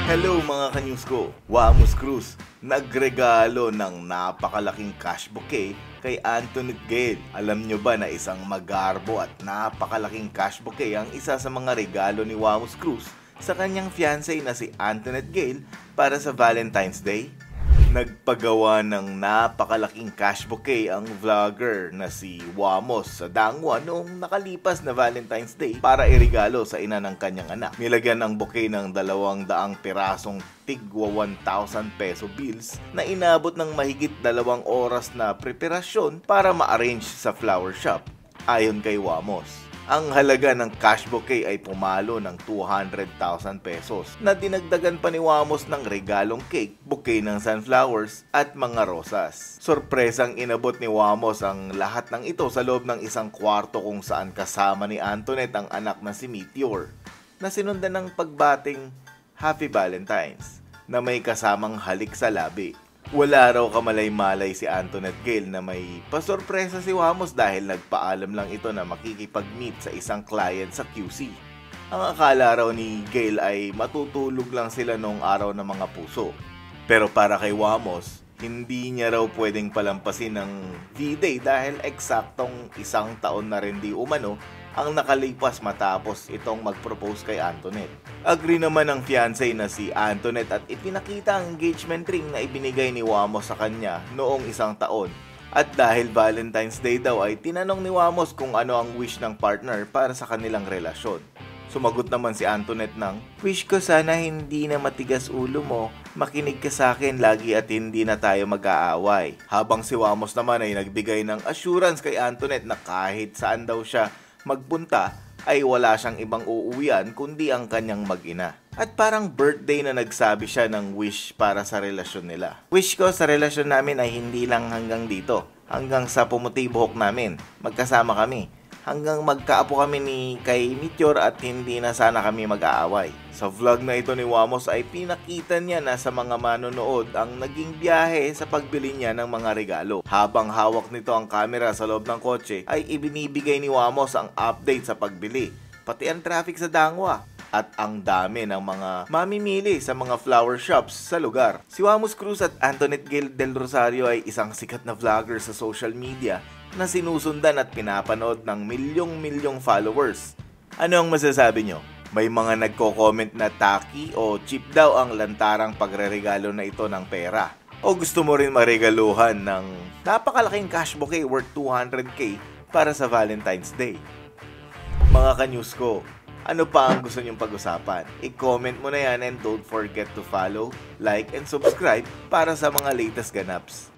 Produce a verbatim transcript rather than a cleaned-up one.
Hello mga ka-news ko! Wamos Cruz nagregalo ng napakalaking cash bouquet kay Antoinette Gayle. Alam nyo ba na isang magarbo at napakalaking cash bouquet ang isa sa mga regalo ni Wamos Cruz sa kanyang fiancé na si Antoinette Gayle para sa Valentine's Day? Nagpagawa ng napakalaking cash bouquet ang vlogger na si Wamos sa Dangwa noong nakalipas na Valentine's Day para iregalo sa ina ng kanyang anak. Nilagyan ang bouquet ng dalawang daang pirasong tigwa one thousand peso bills na inabot ng mahigit dalawang oras na preparasyon para ma-arrange sa flower shop. Ayon kay Wamos, ang halaga ng cash bouquet ay pumalo ng two hundred thousand pesos na dinagdagan pa ni Wamos ng regalong cake, bouquet ng sunflowers at mga rosas. Sorpresang inabot ni Wamos ang lahat ng ito sa loob ng isang kwarto kung saan kasama ni Antoinette ang anak na si Meteor na sinundan ng pagbating Happy Valentine's na may kasamang halik sa labi. Wala raw kamalay-malay si Antoinette Gayle na may pasorpresa si Wamos dahil nagpaalam lang ito na makikipag-meet sa isang client sa Q C. Ang akala raw ni Gayle ay matutulog lang sila noong araw ng mga puso. Pero para kay Wamos, hindi niya raw pwedeng palampasin ng V-Day dahil eksaktong isang taon na rin di umano ang nakalipas matapos itong mag-propose kay Antoinette. Agree naman ang fiancé na si Antoinette at ipinakita ang engagement ring na ibinigay ni Wamos sa kanya noong isang taon. At dahil Valentine's Day daw ay tinanong ni Wamos kung ano ang wish ng partner para sa kanilang relasyon. Sumagot naman si Antoinette ng, "Wish ko sana hindi na matigas ulo mo, makinig ka sa akin lagi at hindi na tayo mag-aaway." Habang si Wamos naman ay nagbigay ng assurance kay Antoinette na kahit saan daw siya magpunta ay wala siyang ibang uuwian kundi ang kanyang mag-ina. At parang birthday na nagsabi siya ng wish para sa relasyon nila. "Wish ko sa relasyon namin ay hindi lang hanggang dito, hanggang sa pumuti buhok namin, magkasama kami, hanggang magkaapo kami ni kay Meteor at hindi na sana kami mag-aaway." Sa vlog na ito ni Wamos ay pinakita niya na sa mga manonood ang naging biyahe sa pagbili niya ng mga regalo. Habang hawak nito ang camera sa loob ng kotse ay ibinibigay ni Wamos ang update sa pagbili, pati ang traffic sa Dangwa at ang dami ng mga mamimili sa mga flower shops sa lugar. Si Wamos Cruz at Antoinette Gayle del Rosario ay isang sikat na vlogger sa social media na sinusundan at pinapanood ng milyong-milyong followers. Ano ang masasabi nyo? May mga nagko-comment na tacky o cheap daw ang lantarang pagreregalo na ito ng pera. O gusto mo rin maregaluhan ng napakalaking cash bouquet worth two hundred K para sa Valentine's Day? Mga ka-news ko, ano pa ang gusto nyong pag-usapan? I-comment mo na yan and don't forget to follow, like, and subscribe para sa mga latest ganaps.